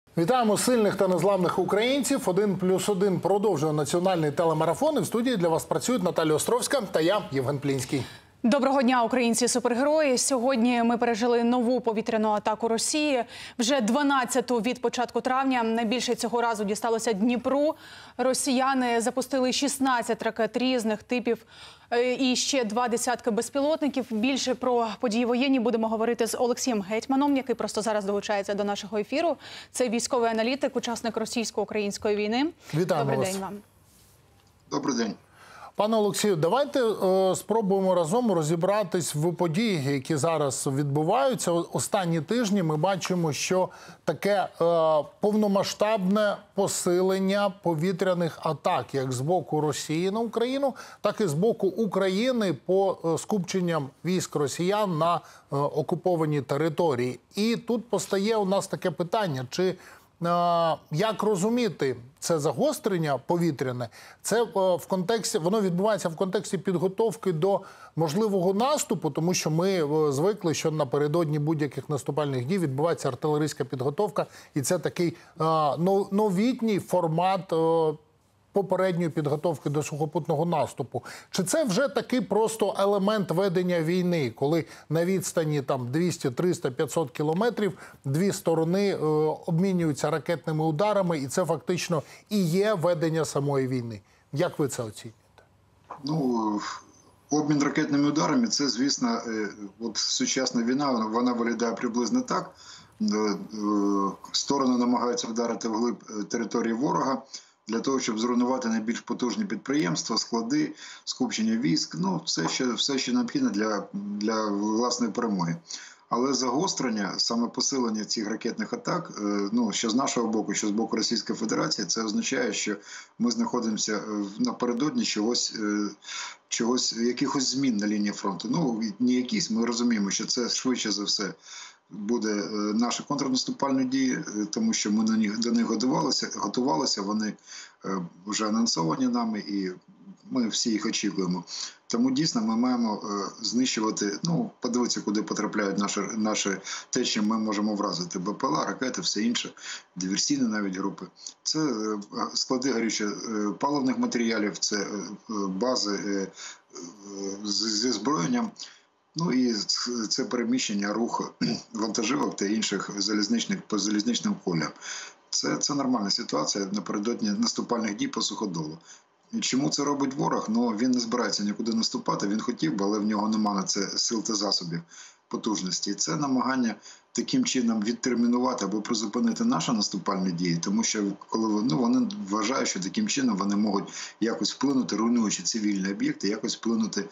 Вітаємо сильних та незламних українців. 1+1 продовжує національний телемарафон. І в студії для вас працюють Наталія Островська та я, Євген Плінський. Доброго дня, українці-супергерої! Сьогодні ми пережили нову повітряну атаку Росії. Вже 12-ту від початку травня. Найбільше цього разу дісталося Дніпру. Росіяни запустили 16 ракет різних типів і ще 2 десятки безпілотників. Більше про події воєнні будемо говорити з Олексієм Гетьманом, який просто зараз долучається до нашого ефіру. Це військовий аналітик, учасник російсько-української війни. Вітаємо Добрий вас. день вам. Добрий день. Пане Олексію, давайте спробуємо разом розібратись в подіях, які зараз відбуваються. Останні тижні ми бачимо, що таке повномасштабне посилення повітряних атак, як з боку Росії на Україну, так і з боку України по скупченням військ росіян на окупованій території. І тут постає у нас таке питання, чи як розуміти це загострення повітряне? Це в контексті, воно відбувається в контексті підготовки до можливого наступу, тому що ми звикли, що напередодні будь-яких наступальних дій відбувається артилерійська підготовка, і це такий новітній формат попередньої підготовки до сухопутного наступу. Чи це вже такий просто елемент ведення війни, коли на відстані там 200, 300, 500 кілометрів дві сторони обмінюються ракетними ударами, і це фактично і є ведення самої війни? Як ви це оцінюєте? Ну, обмін ракетними ударами – це, звісно, от сучасна війна, вона виглядає приблизно так. Сторони намагаються вдарити вглиб території ворога, для того, щоб зруйнувати найбільш потужні підприємства, склади, скупчення військ, ну, все, що необхідно для власної перемоги. Але загострення, саме посилення цих ракетних атак, ну, що з нашого боку, що з боку Російської Федерації, це означає, що ми знаходимося напередодні якихось змін на лінії фронту. Ну, не якісь, ми розуміємо, що це швидше за все буде наші контрнаступальні дії, тому що ми до них готувалися, вони вже анонсовані нами і ми всі їх очікуємо. Тому дійсно ми маємо знищувати, ну, подивитися, куди потрапляють наші те, чим ми можемо вразити. БПЛА, ракети, все інше, диверсійні навіть групи. Це склади горючо-паливних матеріалів, це бази зі озброєнням. Ну і це переміщення, рух вантажівок та інших по залізничним колям. Це нормальна ситуація напередодні наступальних дій по суходолу. І чому це робить ворог? Ну, він не збирається нікуди наступати, він хотів би, але в нього немає на це сил та засобів, потужності. І це намагання таким чином відтермінувати або призупинити наші наступальні дії, тому що коли вони вважають, що таким чином вони можуть якось вплинути, руйнуючи цивільні об'єкти, якось вплинути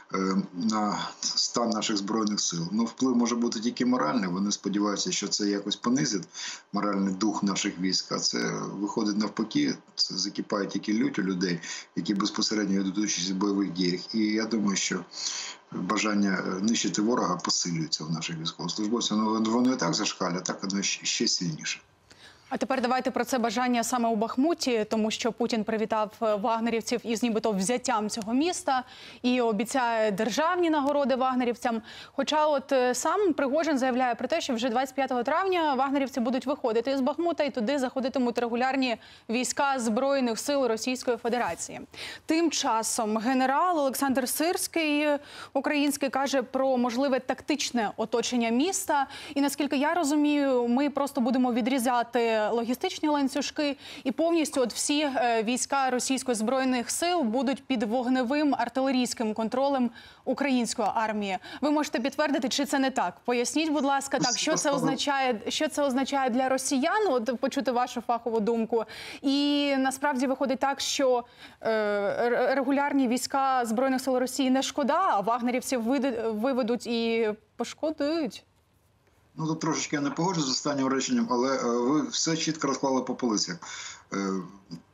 на стан наших Збройних сил. Ну, вплив може бути тільки моральний, вони сподіваються, що це якось понизить моральний дух наших військ, а це виходить навпаки, це закипає тільки лють у людей, які безпосередньо йдуть участь в бойових діях. І я думаю, що бажання нищити ворога посилюється в наших військовослужбовців. Воно і так зашкалює, так воно ще сильніше. А тепер давайте про це бажання саме у Бахмуті, тому що Путін привітав вагнерівців із нібито взяттям цього міста і обіцяє державні нагороди вагнерівцям. Хоча от сам Пригожин заявляє про те, що вже 25 травня вагнерівці будуть виходити з Бахмута і туди заходитимуть регулярні війська Збройних сил Російської Федерації. Тим часом генерал Олександр Сирський, український, каже про можливе тактичне оточення міста. І наскільки я розумію, ми просто будемо відрізати логістичні ланцюжки і повністю всі війська російської збройних сил будуть під вогневим артилерійським контролем української армії. Ви можете підтвердити, чи це не так? Поясніть, будь ласка, так, що це означає для росіян, от почути вашу фахову думку. І насправді виходить так, що регулярні війська Збройних сил Росії не шкода, а вагнерівців виведуть і пошкодують. Ну, тут трошечки я не погоджуюсь з останнім реченням, але ви все чітко розклали по полицях.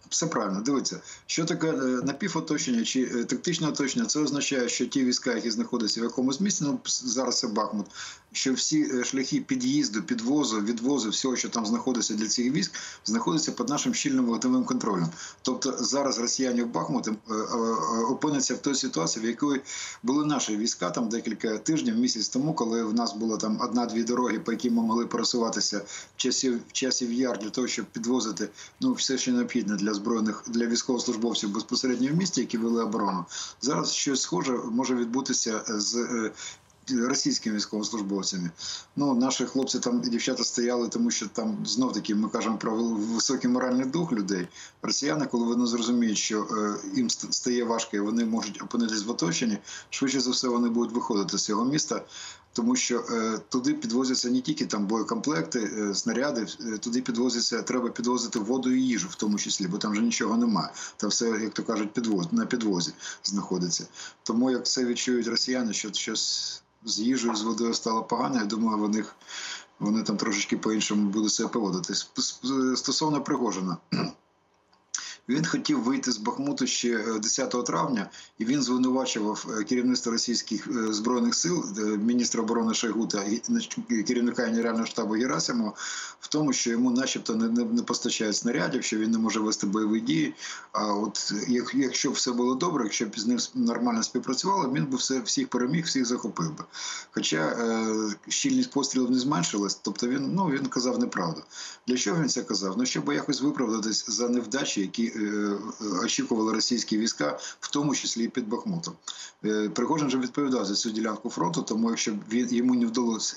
Все правильно, дивіться, що таке напівоточення чи тактичне оточення, це означає, що ті війська, які знаходяться в якомусь місці, ну зараз це Бахмут, що всі шляхи під'їзду, підвозу, відвозу, всього, що там знаходиться для цих військ, знаходиться під нашим щільним вогневим контролем. Тобто зараз росіяни в Бахмуті опиняться в той ситуації, в якій були наші війська там декілька тижнів, місяць тому, коли в нас було там одна-дві дороги, по яким ми могли пересуватися в часів яр для того, щоб підвозити все, що необхідне для військовослужбовців безпосередньо в місті, які вели оборону. Зараз щось схоже може відбутися з російськими військовослужбовцями. Наші хлопці там і дівчата стояли, тому що там знов-таки ми кажемо про високий моральний дух людей. Росіяни, коли вони зрозуміють, що їм стає важко і вони можуть опинитись в оточенні, швидше за все вони будуть виходити з цього міста, тому що туди підвозяться не тільки там боєкомплекти, снаряди, туди треба підвозити воду і їжу в тому числі, бо там вже нічого немає. Там все, як то кажуть, на підвозі знаходиться. Тому як це відчують росіяни, що щось з їжею, з водою стало погано, я думаю, вони там трошечки по-іншому будуть себе поводити. Стосовно Пригожина. Він хотів вийти з Бахмуту ще 10 травня, і він звинувачував керівництво російських збройних сил, міністра оборони Шойгу та керівника Генерального штабу Герасимова, в тому, що йому начебто не постачають снарядів, що він не може вести бойові дії. А от якщо б все було добре, якщо б з ним нормально співпрацювали, він би всіх переміг, всіх захопив би. Хоча щільність пострілів не зменшилась, тобто він казав неправду. Для чого він це казав? Щоб якось виправдатись за невдачі, які очікували російські війська, в тому числі і під Бахмутом. Пригожин же відповідав за цю ділянку фронту, тому якщо йому не вдалося,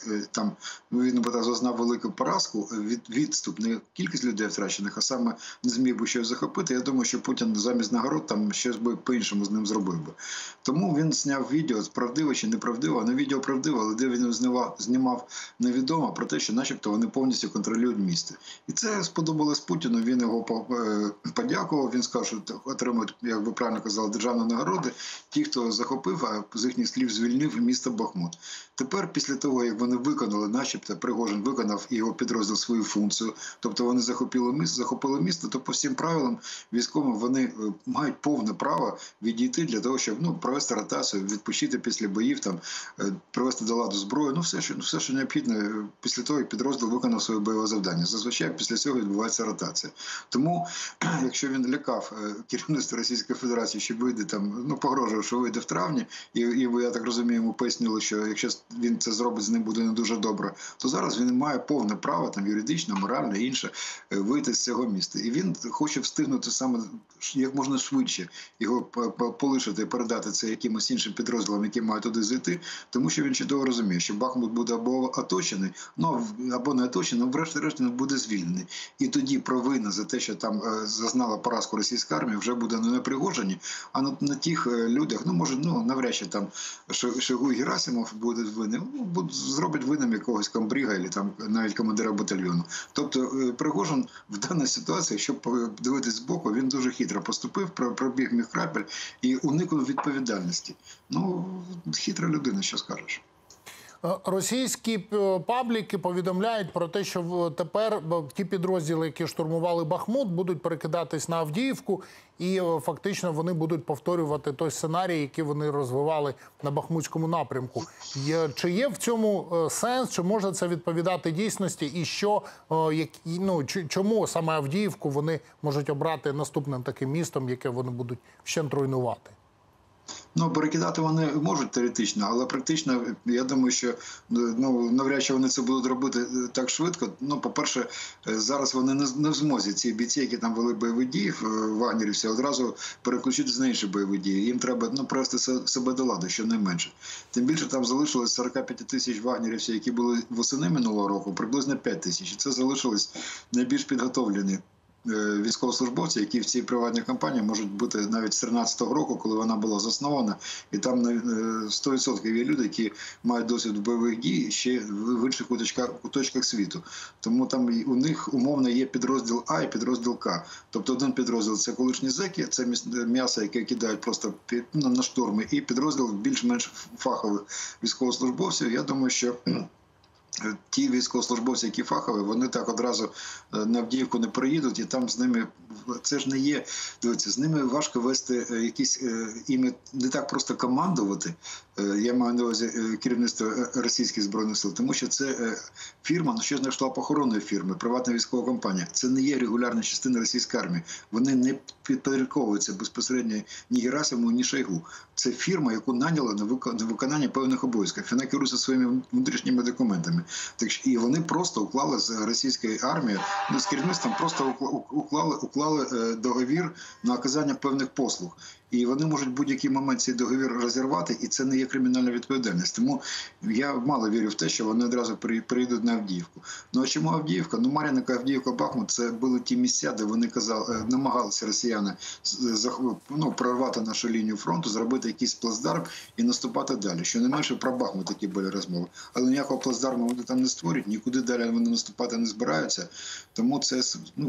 він зазнав велику поразку, відступ, не кількість людей втрачених, а саме не зміг би щось захопити, я думаю, що Путін замість нагород там щось би по-іншому з ним зробив би. Тому він зняв відео, правдиво чи неправдиво, не відео правдиво, але де він знімав невідомо про те, що начебто вони повністю контролюють місто. І це сподобалось Путіну, він його подякував. Він сказав, що отримують, як ви правильно казали, державні нагороди ті, хто захопив, а з їхніх слів звільнив місто Бахмут. Тепер, після того, як вони виконали, начебто Пригожин виконав і його підрозділ свою функцію, тобто вони захопили місто, то по всім правилам військовим вони мають повне право відійти для того, щоб провести ротацію, відпочити після боїв, привести до ладу зброю, все, що необхідно після того, як підрозділ виконав своє бойове завдання. Зазвичай після цього відбувається ротація. Тому, якщо він лякав керівництво Російської Федерації, що вийде погрожував, що вийде в травні, і я так розумію, йому пояснили, що якщо він це зробить, з ним буде не дуже добре, то зараз він має повне право, юридично, морально і інше, вийти з цього міста. І він хоче встигнути саме як можна швидше його полишити і передати це якимось іншим підрозділам, які мають туди зайти, тому що він чудово розуміє, що Бахмут буде або оточений, або не оточений, але врешті-решт він буде звільнений. І тоді провина за те, що там зазнала поразку російська армія, вже буде не на Пригожині, а на тих людях, навряд чи там Шойгу і Герасимов будуть винні, зроблять винним якогось комбрига або навіть командира батальйону. Тобто Пригожин в даній ситуації, якщо дивитись збоку, він дуже хитро поступив, пробіг міг крапель і уникнув відповідальності. Хитра людина, що скажеш. Російські пабліки повідомляють про те, що тепер ті підрозділи, які штурмували Бахмут, будуть перекидатись на Авдіївку і фактично вони будуть повторювати той сценарій, який вони розвивали на Бахмутському напрямку. Чи є в цьому сенс, чи може це відповідати дійсності і чому саме Авдіївку вони можуть обрати наступним таким містом, яке вони будуть вщент руйнувати? Перекидати вони можуть теоретично, але практично, я думаю, що навряд чи вони це будуть робити так швидко. По-перше, зараз вони не в змозі, ці бійці, які там вели бойові дії, вагнерівці, одразу переключитися на інші бойові дії. Їм треба привести себе до ладу, щонайменше. Тим більше там залишилось 45 тисяч вагнерівців, які були восени минулого року, приблизно 5 тисяч. І це залишились найбільш підготовлені військовослужбовці, які в цій приватній компанії можуть бути навіть з 13-го року, коли вона була заснована, і там 100% є люди, які мають досвід бойових дій ще в інших куточках світу. Тому там у них умовно є підрозділ А і підрозділ К. Тобто один підрозділ – це колишні зеки, це м'ясо, яке кидають просто на штурми, і підрозділ більш-менш фахових військовослужбовців. Я думаю, що ті військовослужбовці, які фахові, вони так одразу на Авдіївку не приїдуть, і там з ними, це ж не є, дивіться, з ними важко вести якісь, іми не так просто командувати, я маю на увазі керівництво російських збройних сил, тому що це фірма, ну що знайшла охоронної фірми, приватна військова компанія. Це не є регулярна частина російської армії. Вони не підпорядковуються безпосередньо ні Герасимову, ні Шойгу. Це фірма, яку наняли на виконання певних обов'язків. Вона керується своїми внутрішніми документами. Так що, і вони просто уклали з російською армією, ну, з керівництвом просто уклали договір на оказання певних послуг. І вони можуть в будь-який момент цей договір розірвати, і це не є кримінальна відповідальність. Тому я мало вірю в те, що вони одразу приїдуть на Авдіївку. Ну а чому Авдіївка? Ну, Мар'їнка, Авдіївка, Бахмут – це були ті місця, де вони намагалися росіяни прорвати нашу лінію фронту, зробити якийсь плацдарм і наступати далі. Щонайменше про Бахмут такі були розмови. Але ніякого плацдарму вони там не створюють, нікуди далі вони наступати не збираються. Тому це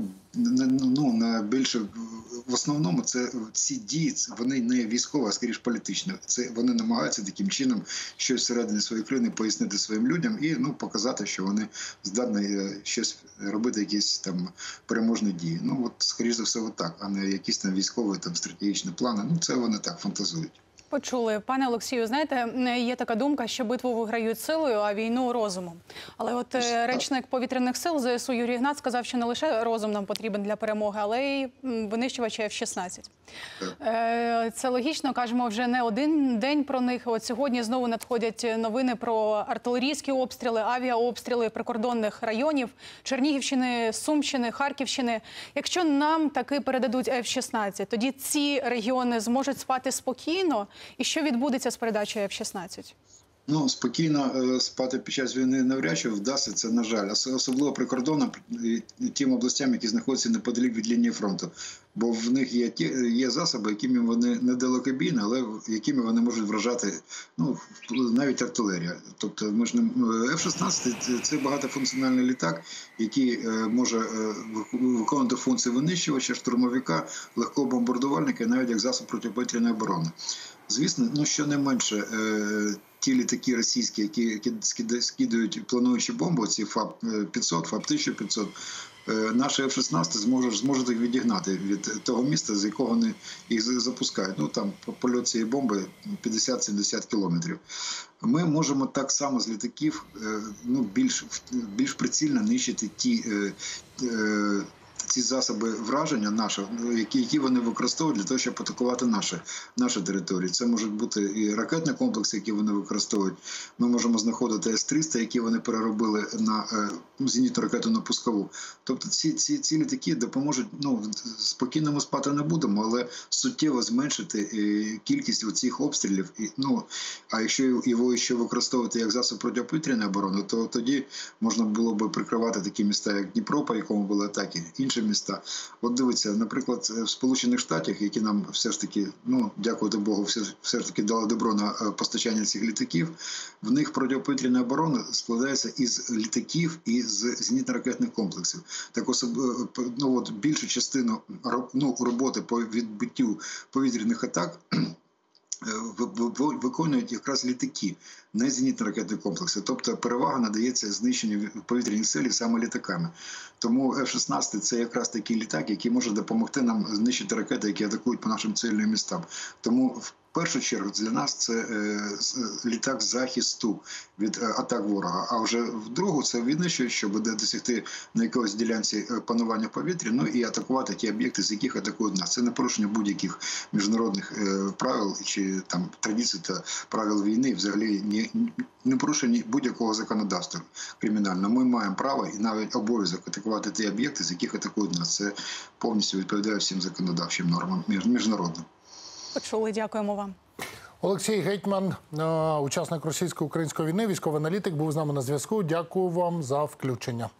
більше в основному ці дії, вони не військові, а скоріш політичні. Це вони намагаються таким чином щось всередині своєї країни пояснити своїм людям і показати, що вони здатні щось робити, якісь там переможні дії. Ну от скоріш за все, отак, а не якісь там військові стратегічні плани. Ну це вони так фантазують. Почули. Пане Олексію, знаєте, є така думка, що битву виграють силою, а війну – розумом. Але от речник повітряних сил ЗСУ Юрій Ігнат сказав, що не лише розум нам потрібен для перемоги, але й винищувачі F-16. Це логічно, кажемо вже не один день про них. От сьогодні знову надходять новини про артилерійські обстріли, авіаобстріли прикордонних районів Чернігівщини, Сумщини, Харківщини. Якщо нам таки передадуть F-16, тоді ці регіони зможуть спати спокійно? І що відбудеться з передачею F-16? Ну, спокійно спати під час війни навряд чи вдасться, це, на жаль. Особливо прикордонним тим областям, які знаходяться неподалік від лінії фронту. Бо в них є засоби, якими вони недалекобійні, але якими вони можуть вражати навіть артилерія. Тобто F-16 – це багатофункціональний літак, який може виконувати функції винищувача, штурмовика, легкого бомбардувальника і навіть як засоб протиповітряної оборони. Звісно, що не менше ті літаки російські, які скидають плануючі бомби, ці ФАП-500, ФАП-1500, наші F-16 зможуть їх відігнати від того міста, з якого вони їх запускають. Ну, там польот цієї бомби 50-70 кілометрів. Ми можемо так само з літаків більш прицільно нищити ці засоби враження наші, які вони використовують для того, щоб атакувати наші території. Це можуть бути і ракетні комплекси, які вони використовують. Ми можемо знаходити С-300, які вони переробили на зенітну ракету на пускову. Тобто ці літаки допоможуть, спокійно ми спати не будемо, але суттєво зменшити кількість оцих обстрілів. А якщо його ще використовувати як засоб протиповітряної оборони, то тоді можна було б прикривати такі міста, як Дніпро, по якому були атаки, інші міста. От дивіться, наприклад, в Сполучених Штатах, які нам все ж таки, дякувати Богу, все ж таки дали добро на постачання цих літаків, в них протиповітряна оборона складається із літаків і з зенітно-ракетних комплексів. Так більшу частину роботи по відбиттю повітряних атак виконують якраз літаки, не зенітно-ракетні комплекси. Тобто перевага надається знищенню повітряних сил саме літаками. Тому F-16 – це якраз такий літак, який може допомогти нам знищити ракети, які атакують по нашим цивільним містам. Тому в першу чергу для нас це літак захисту від атак ворога. А вже в другу це винищує, щоб досягти на якоїсь ділянці панування повітря, і атакувати ті об'єкти, з яких атакують нас. Це не порушення будь-яких міжнародних правил чи там традицій та правил війни, взагалі не порушення будь-якого законодавства кримінального. Ми маємо право і навіть обов'язок атакувати ті об'єкти, з яких атакують нас. Це повністю відповідає всім законодавчим нормам міжнародним. Почули, дякуємо вам. Олексій Гетьман, учасник російсько-української війни, військовий аналітик, був з нами на зв'язку. Дякую вам за включення.